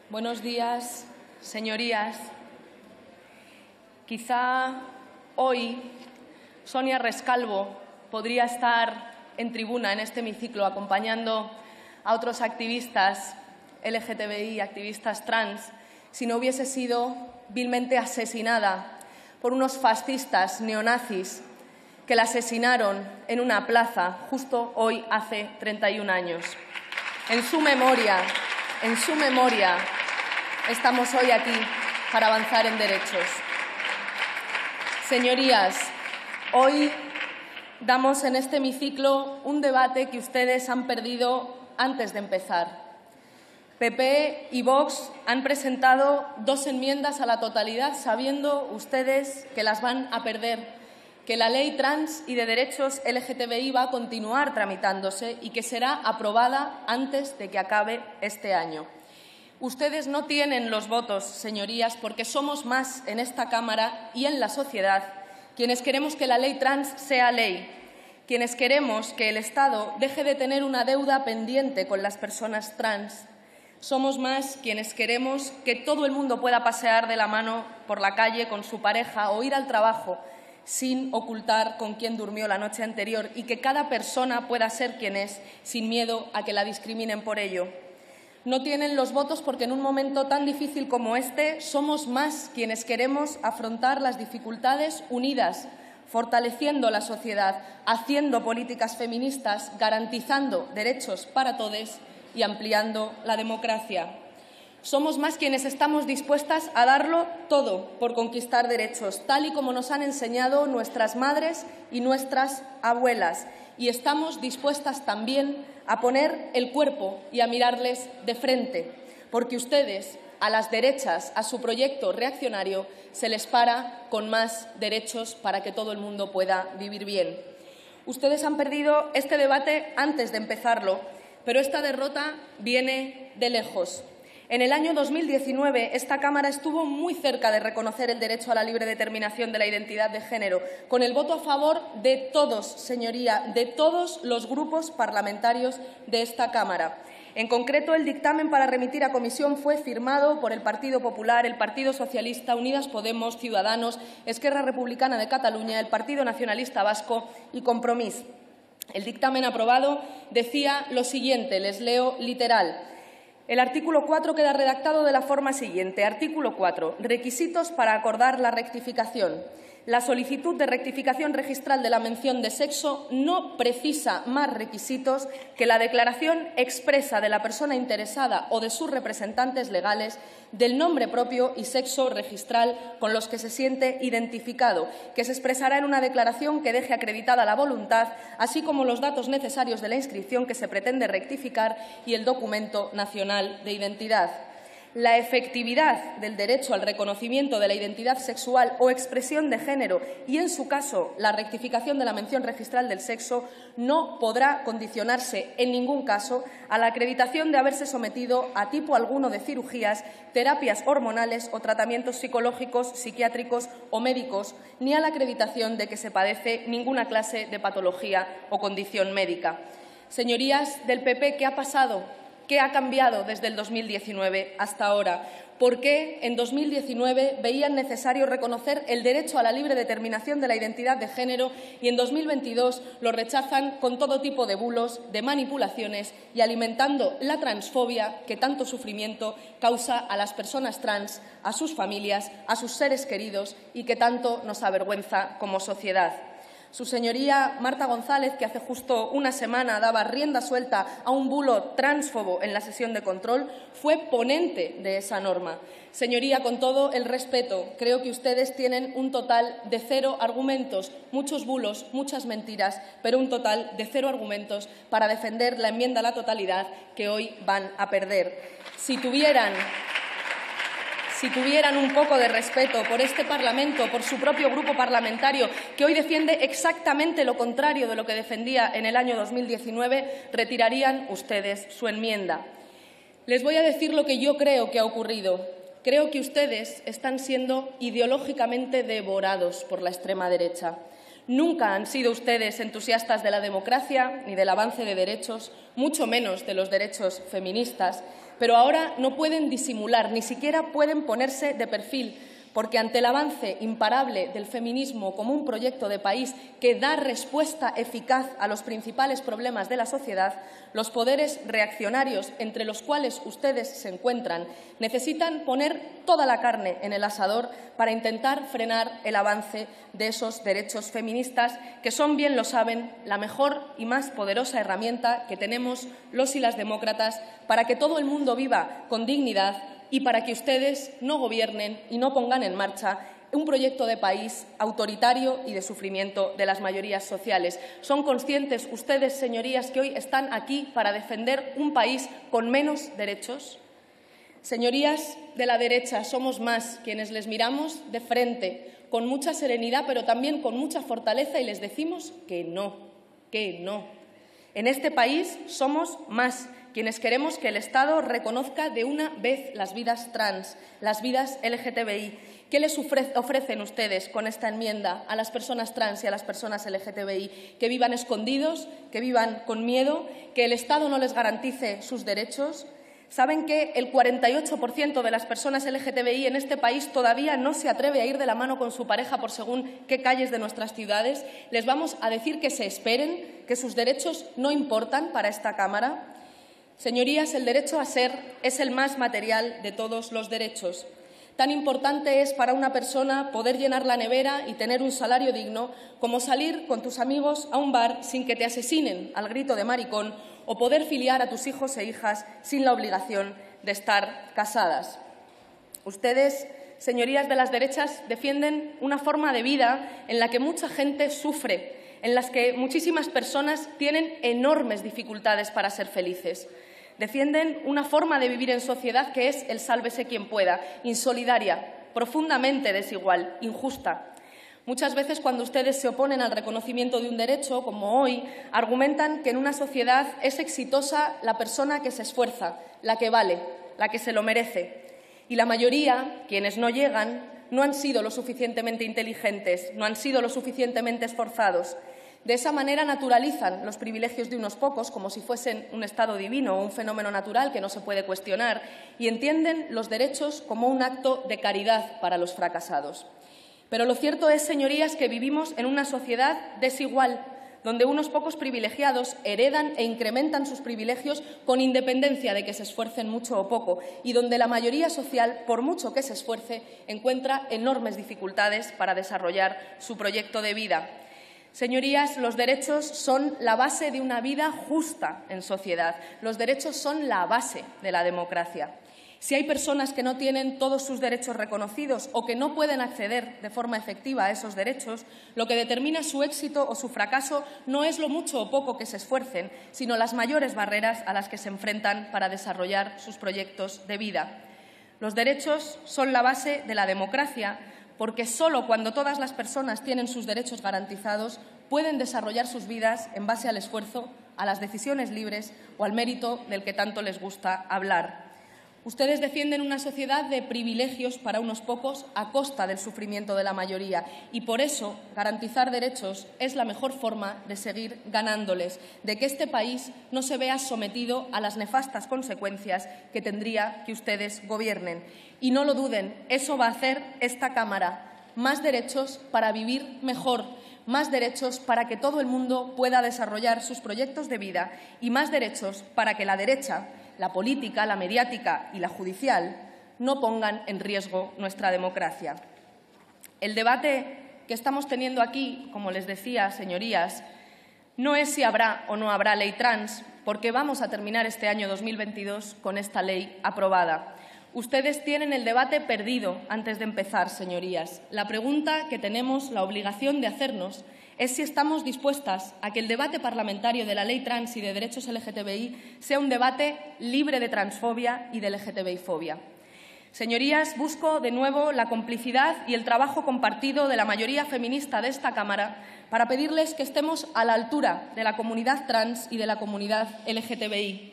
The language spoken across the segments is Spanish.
Buenos días, señorías. Quizá hoy Sonia Rescalvo podría estar en tribuna en este hemiciclo acompañando a otros activistas LGTBI, activistas trans, si no hubiese sido vilmente asesinada por unos fascistas neonazis que la asesinaron en una plaza justo hoy hace 31 años. En su memoria, estamos hoy aquí para avanzar en derechos. Señorías, hoy damos en este hemiciclo un debate que ustedes han perdido antes de empezar. PP y Vox han presentado 2 enmiendas a la totalidad, sabiendo ustedes que las van a perder, que la ley trans y de derechos LGTBI va a continuar tramitándose y que será aprobada antes de que acabe este año. Ustedes no tienen los votos, señorías, porque somos más en esta Cámara y en la sociedad quienes queremos que la ley trans sea ley, quienes queremos que el Estado deje de tener una deuda pendiente con las personas trans. Somos más quienes queremos que todo el mundo pueda pasear de la mano por la calle con su pareja o ir al trabajo sin ocultar con quién durmió la noche anterior y que cada persona pueda ser quien es sin miedo a que la discriminen por ello. No tienen los votos porque en un momento tan difícil como este somos más quienes queremos afrontar las dificultades unidas, fortaleciendo la sociedad, haciendo políticas feministas, garantizando derechos para todos y ampliando la democracia. Somos más quienes estamos dispuestas a darlo todo por conquistar derechos, tal y como nos han enseñado nuestras madres y nuestras abuelas. Y estamos dispuestas también a poner el cuerpo y a mirarles de frente, porque ustedes, a las derechas, a su proyecto reaccionario, se les para con más derechos para que todo el mundo pueda vivir bien. Ustedes han perdido este debate antes de empezarlo, pero esta derrota viene de lejos. En el año 2019, esta Cámara estuvo muy cerca de reconocer el derecho a la libre determinación de la identidad de género, con el voto a favor de todos, señoría, de todos los grupos parlamentarios de esta Cámara. En concreto, el dictamen para remitir a comisión fue firmado por el Partido Popular, el Partido Socialista, Unidas Podemos, Ciudadanos, Esquerra Republicana de Cataluña, el Partido Nacionalista Vasco y Compromís. El dictamen aprobado decía lo siguiente, les leo literal. El artículo 4 queda redactado de la forma siguiente. Artículo 4. Requisitos para acordar la rectificación. La solicitud de rectificación registral de la mención de sexo no precisa más requisitos que la declaración expresa de la persona interesada o de sus representantes legales del nombre propio y sexo registral con los que se siente identificado, que se expresará en una declaración que deje acreditada la voluntad, así como los datos necesarios de la inscripción que se pretende rectificar y el documento nacional de identidad. La efectividad del derecho al reconocimiento de la identidad sexual o expresión de género y, en su caso, la rectificación de la mención registral del sexo no podrá condicionarse en ningún caso a la acreditación de haberse sometido a tipo alguno de cirugías, terapias hormonales o tratamientos psicológicos, psiquiátricos o médicos, ni a la acreditación de que se padece ninguna clase de patología o condición médica. Señorías del PP, ¿qué ha pasado? ¿Qué ha cambiado desde el 2019 hasta ahora? ¿Por qué en 2019 veían necesario reconocer el derecho a la libre determinación de la identidad de género y en 2022 lo rechazan con todo tipo de bulos, de manipulaciones y alimentando la transfobia que tanto sufrimiento causa a las personas trans, a sus familias, a sus seres queridos y que tanto nos avergüenza como sociedad? Su señoría Marta González, que hace justo una semana daba rienda suelta a un bulo transfobo en la sesión de control, fue ponente de esa norma. Señoría, con todo el respeto, creo que ustedes tienen un total de 0 argumentos, muchos bulos, muchas mentiras, pero un total de 0 argumentos para defender la enmienda a la totalidad que hoy van a perder. Si tuvieran un poco de respeto por este Parlamento, por su propio grupo parlamentario, que hoy defiende exactamente lo contrario de lo que defendía en el año 2019, retirarían ustedes su enmienda. Les voy a decir lo que yo creo que ha ocurrido. Creo que ustedes están siendo ideológicamente devorados por la extrema derecha. Nunca han sido ustedes entusiastas de la democracia ni del avance de derechos, mucho menos de los derechos feministas, pero ahora no pueden disimular, ni siquiera pueden ponerse de perfil, porque ante el avance imparable del feminismo como un proyecto de país que da respuesta eficaz a los principales problemas de la sociedad, los poderes reaccionarios, entre los cuales ustedes se encuentran, necesitan poner toda la carne en el asador para intentar frenar el avance de esos derechos feministas, que son, bien lo saben, la mejor y más poderosa herramienta que tenemos los y las demócratas para que todo el mundo viva con dignidad y para que ustedes no gobiernen y no pongan en marcha un proyecto de país autoritario y de sufrimiento de las mayorías sociales. ¿Son conscientes ustedes, señorías, que hoy están aquí para defender un país con menos derechos? Señorías de la derecha, somos más quienes les miramos de frente, con mucha serenidad, pero también con mucha fortaleza, y les decimos que no, que no. En este país somos más quienes queremos que el Estado reconozca de una vez las vidas trans, las vidas LGTBI. ¿Qué les ofrecen ustedes con esta enmienda a las personas trans y a las personas LGTBI? ¿Que vivan escondidos, que vivan con miedo, que el Estado no les garantice sus derechos? ¿Saben que el 48% de las personas LGTBI en este país todavía no se atreve a ir de la mano con su pareja por según qué calles de nuestras ciudades? ¿Les vamos a decir que se esperen, que sus derechos no importan para esta Cámara? Señorías, el derecho a ser es el más material de todos los derechos. Tan importante es para una persona poder llenar la nevera y tener un salario digno como salir con tus amigos a un bar sin que te asesinen al grito de maricón o poder filiar a tus hijos e hijas sin la obligación de estar casadas. Ustedes, señorías de las derechas, defienden una forma de vida en la que mucha gente sufre, en las que muchísimas personas tienen enormes dificultades para ser felices. Defienden una forma de vivir en sociedad que es el sálvese quien pueda, insolidaria, profundamente desigual, injusta. Muchas veces, cuando ustedes se oponen al reconocimiento de un derecho, como hoy, argumentan que en una sociedad es exitosa la persona que se esfuerza, la que vale, la que se lo merece. Y la mayoría, quienes no llegan, no han sido lo suficientemente inteligentes, no han sido lo suficientemente esforzados. De esa manera naturalizan los privilegios de unos pocos como si fuesen un estado divino o un fenómeno natural que no se puede cuestionar, y entienden los derechos como un acto de caridad para los fracasados. Pero lo cierto es, señorías, que vivimos en una sociedad desigual, donde unos pocos privilegiados heredan e incrementan sus privilegios con independencia de que se esfuercen mucho o poco, y donde la mayoría social, por mucho que se esfuerce, encuentra enormes dificultades para desarrollar su proyecto de vida. Señorías, los derechos son la base de una vida justa en sociedad. Los derechos son la base de la democracia. Si hay personas que no tienen todos sus derechos reconocidos o que no pueden acceder de forma efectiva a esos derechos, lo que determina su éxito o su fracaso no es lo mucho o poco que se esfuercen, sino las mayores barreras a las que se enfrentan para desarrollar sus proyectos de vida. Los derechos son la base de la democracia, porque solo cuando todas las personas tienen sus derechos garantizados pueden desarrollar sus vidas en base al esfuerzo, a las decisiones libres o al mérito del que tanto les gusta hablar. Ustedes defienden una sociedad de privilegios para unos pocos a costa del sufrimiento de la mayoría, y por eso garantizar derechos es la mejor forma de seguir ganándoles, de que este país no se vea sometido a las nefastas consecuencias que tendría que ustedes gobiernen. Y no lo duden, eso va a hacer esta Cámara. Más derechos para vivir mejor, más derechos para que todo el mundo pueda desarrollar sus proyectos de vida y más derechos para que la derecha, la política, la mediática y la judicial no pongan en riesgo nuestra democracia. El debate que estamos teniendo aquí, como les decía, señorías, no es si habrá o no habrá ley trans, porque vamos a terminar este año 2022 con esta ley aprobada. Ustedes tienen el debate perdido antes de empezar, señorías. La pregunta que tenemos la obligación de hacernos es si estamos dispuestas a que el debate parlamentario de la ley trans y de derechos LGTBI sea un debate libre de transfobia y de LGTBI-fobia. Señorías, busco de nuevo la complicidad y el trabajo compartido de la mayoría feminista de esta Cámara para pedirles que estemos a la altura de la comunidad trans y de la comunidad LGTBI.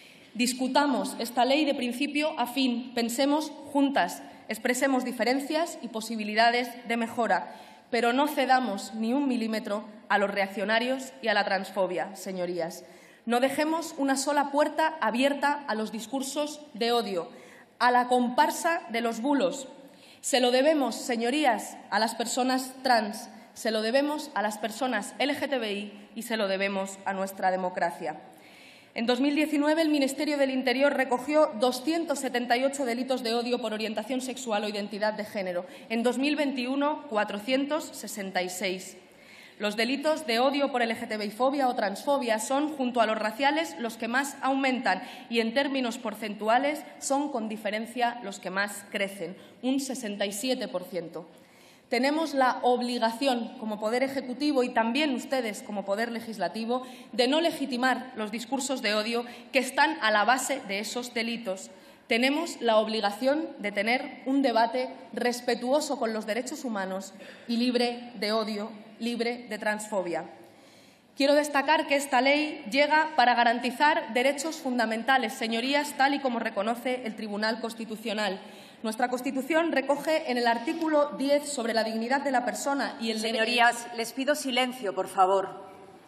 Discutamos esta ley de principio a fin, pensemos juntas, expresemos diferencias y posibilidades de mejora. pero no cedamos ni un milímetro a los reaccionarios y a la transfobia, señorías. No dejemos una sola puerta abierta a los discursos de odio, a la comparsa de los bulos. Se lo debemos, señorías, a las personas trans, se lo debemos a las personas LGTBI y se lo debemos a nuestra democracia. En 2019, el Ministerio del Interior recogió 278 delitos de odio por orientación sexual o identidad de género. En 2021, 466. Los delitos de odio por LGTBI-fobia o transfobia son, junto a los raciales, los que más aumentan y, en términos porcentuales, son, con diferencia, los que más crecen, un 67%. Tenemos la obligación, como Poder Ejecutivo y también ustedes, como Poder Legislativo, de no legitimar los discursos de odio que están a la base de esos delitos. Tenemos la obligación de tener un debate respetuoso con los derechos humanos y libre de odio, libre de transfobia. Quiero destacar que esta ley llega para garantizar derechos fundamentales, señorías, tal y como reconoce el Tribunal Constitucional. Nuestra Constitución recoge en el artículo 10 sobre la dignidad de la persona y el derecho. Señorías, les pido silencio, por favor.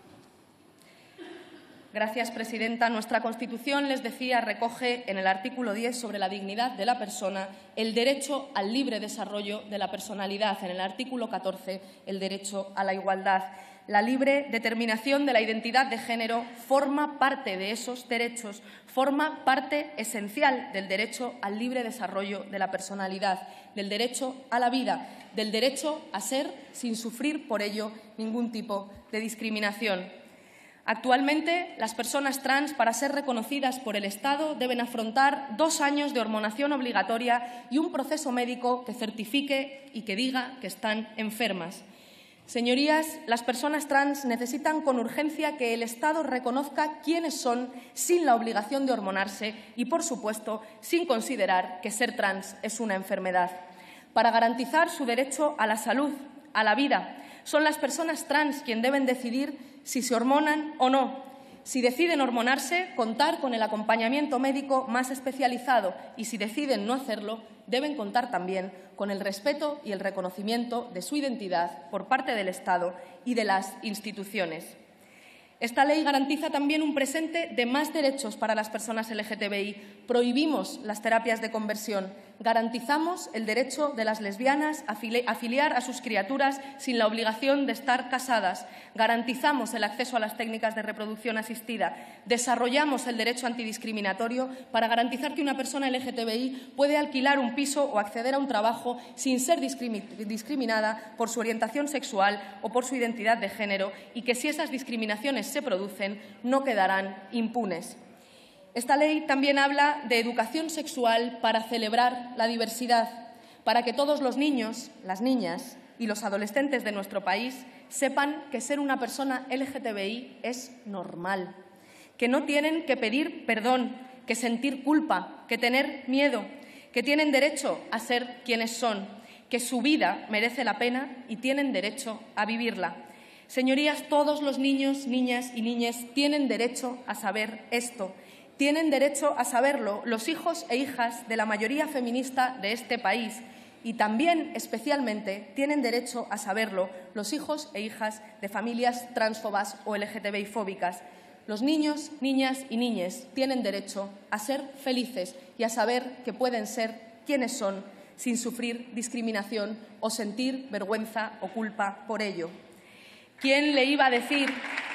Gracias, presidenta. Nuestra Constitución, les decía, recoge en el artículo 10 sobre la dignidad de la persona el derecho al libre desarrollo de la personalidad. En el artículo 14, el derecho a la igualdad. La libre determinación de la identidad de género forma parte de esos derechos, forma parte esencial del derecho al libre desarrollo de la personalidad, del derecho a la vida, del derecho a ser sin sufrir por ello ningún tipo de discriminación. Actualmente, las personas trans, para ser reconocidas por el Estado, deben afrontar 2 años de hormonación obligatoria y un proceso médico que certifique y que diga que están enfermas. Señorías, las personas trans necesitan con urgencia que el Estado reconozca quiénes son sin la obligación de hormonarse y, por supuesto, sin considerar que ser trans es una enfermedad. Para garantizar su derecho a la salud, a la vida, son las personas trans quienes deben decidir si se hormonan o no. Si deciden hormonarse, contar con el acompañamiento médico más especializado y, si deciden no hacerlo, deben contar también con el respeto y el reconocimiento de su identidad por parte del Estado y de las instituciones. Esta ley garantiza también un presente de más derechos para las personas LGTBI. Prohibimos las terapias de conversión. Garantizamos el derecho de las lesbianas a afiliar a sus criaturas sin la obligación de estar casadas. Garantizamos el acceso a las técnicas de reproducción asistida. Desarrollamos el derecho antidiscriminatorio para garantizar que una persona LGTBI puede alquilar un piso o acceder a un trabajo sin ser discriminada por su orientación sexual o por su identidad de género, y que, si esas discriminaciones se producen, no quedarán impunes. Esta ley también habla de educación sexual para celebrar la diversidad, para que todos los niños, las niñas y los adolescentes de nuestro país sepan que ser una persona LGTBI es normal, que no tienen que pedir perdón, que sentir culpa, que tener miedo, que tienen derecho a ser quienes son, que su vida merece la pena y tienen derecho a vivirla. Señorías, todos los niños, niñas y niñas tienen derecho a saber esto. Tienen derecho a saberlo los hijos e hijas de la mayoría feminista de este país, y también, especialmente, tienen derecho a saberlo los hijos e hijas de familias transfobas o LGTBI-fóbicas. Los niños, niñas y niñes tienen derecho a ser felices y a saber que pueden ser quienes son sin sufrir discriminación o sentir vergüenza o culpa por ello. ¿Quién le iba a decir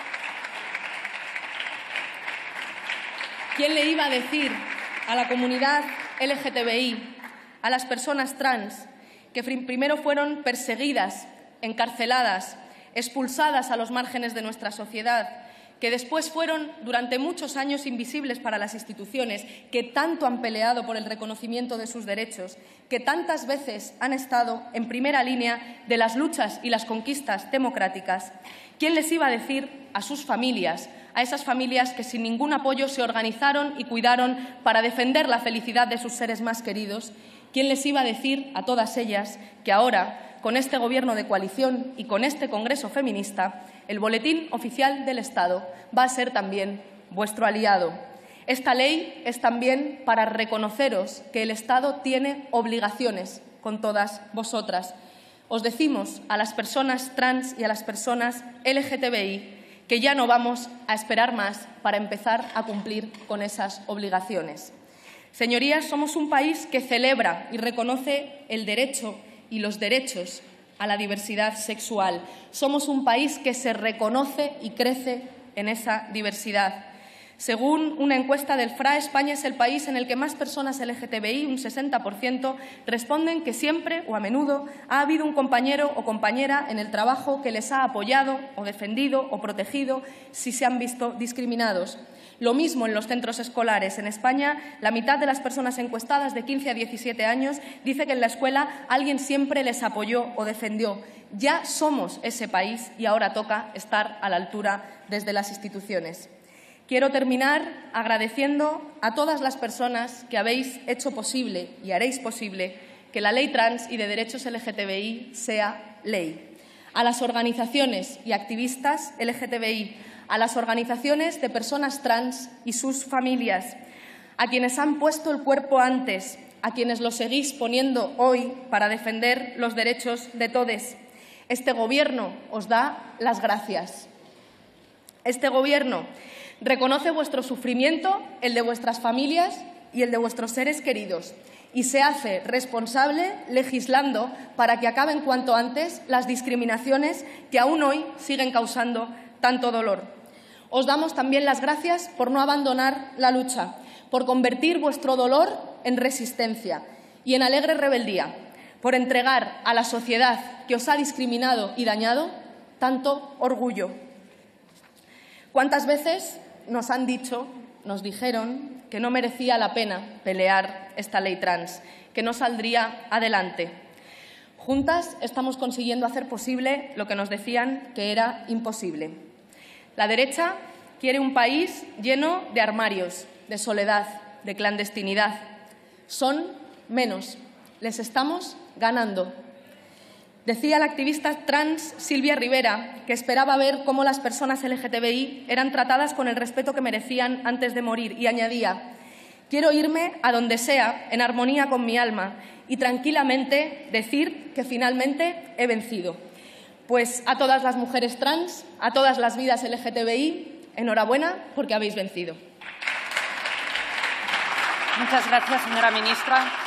a la comunidad LGTBI, a las personas trans, que primero fueron perseguidas, encarceladas, expulsadas a los márgenes de nuestra sociedad, que después fueron durante muchos años invisibles para las instituciones, que tanto han peleado por el reconocimiento de sus derechos, que tantas veces han estado en primera línea de las luchas y las conquistas democráticas? ¿Quién les iba a decir a sus familias, a esas familias que sin ningún apoyo se organizaron y cuidaron para defender la felicidad de sus seres más queridos? ¿Quién les iba a decir a todas ellas que ahora, con este Gobierno de coalición y con este Congreso feminista, el Boletín Oficial del Estado va a ser también vuestro aliado? Esta ley es también para reconoceros que el Estado tiene obligaciones con todas vosotras. Os decimos a las personas trans y a las personas LGTBI que ya no vamos a esperar más para empezar a cumplir con esas obligaciones. Señorías, somos un país que celebra y reconoce el derecho y los derechos a la diversidad sexual. Somos un país que se reconoce y crece en esa diversidad. Según una encuesta del FRA, España es el país en el que más personas LGTBI, un 60%, responden que siempre o a menudo ha habido un compañero o compañera en el trabajo que les ha apoyado o defendido o protegido si se han visto discriminados. Lo mismo en los centros escolares. En España, la mitad de las personas encuestadas de 15 a 17 años dice que en la escuela alguien siempre les apoyó o defendió. Ya somos ese país y ahora toca estar a la altura desde las instituciones. Quiero terminar agradeciendo a todas las personas que habéis hecho posible y haréis posible que la ley trans y de derechos LGTBI sea ley. A las organizaciones y activistas LGTBI, a las organizaciones de personas trans y sus familias, a quienes han puesto el cuerpo antes, a quienes lo seguís poniendo hoy para defender los derechos de todos. Este Gobierno os da las gracias. Este Gobierno reconoce vuestro sufrimiento, el de vuestras familias y el de vuestros seres queridos, y se hace responsable legislando para que acaben cuanto antes las discriminaciones que aún hoy siguen causando tanto dolor. Os damos también las gracias por no abandonar la lucha, por convertir vuestro dolor en resistencia y en alegre rebeldía, por entregar a la sociedad que os ha discriminado y dañado tanto orgullo. ¿Cuántas veces nos han dicho, nos dijeron que no merecía la pena pelear esta ley trans, que no saldría adelante? Juntas estamos consiguiendo hacer posible lo que nos decían que era imposible. La derecha quiere un país lleno de armarios, de soledad, de clandestinidad. Son menos. Les estamos ganando. Decía la activista trans Silvia Rivera que esperaba ver cómo las personas LGTBI eran tratadas con el respeto que merecían antes de morir, y añadía: quiero irme a donde sea, en armonía con mi alma, y tranquilamente decir que finalmente he vencido. Pues a todas las mujeres trans, a todas las vidas LGTBI, enhorabuena porque habéis vencido. Muchas gracias, señora ministra.